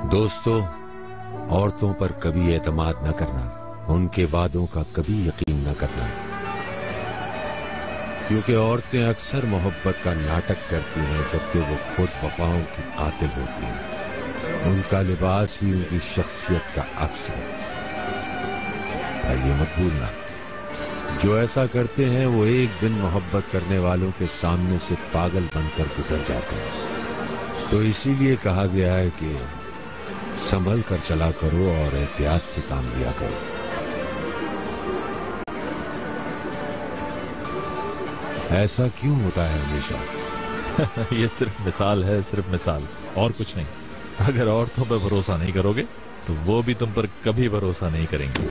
दोस्तों, औरतों पर कभी एतमाद न करना, उनके वादों का कभी यकीन न करना, क्योंकि औरतें अक्सर मोहब्बत का नाटक करती हैं जबकि वो खुद वफाओं की कातिल होती हैं। उनका लिबास ही उनकी शख्सियत का अक्स है। भाई, ये मत भूलना, जो ऐसा करते हैं वो एक दिन मोहब्बत करने वालों के सामने से पागल बनकर गुजर जाते हैं। तो इसीलिए कहा गया है कि संभल कर चला करो और एहतियात से काम लिया करो। ऐसा क्यों होता है हमेशा? ये सिर्फ मिसाल है, सिर्फ मिसाल, और कुछ नहीं। अगर औरतों पर भरोसा नहीं करोगे तो वो भी तुम पर कभी भरोसा नहीं करेंगे।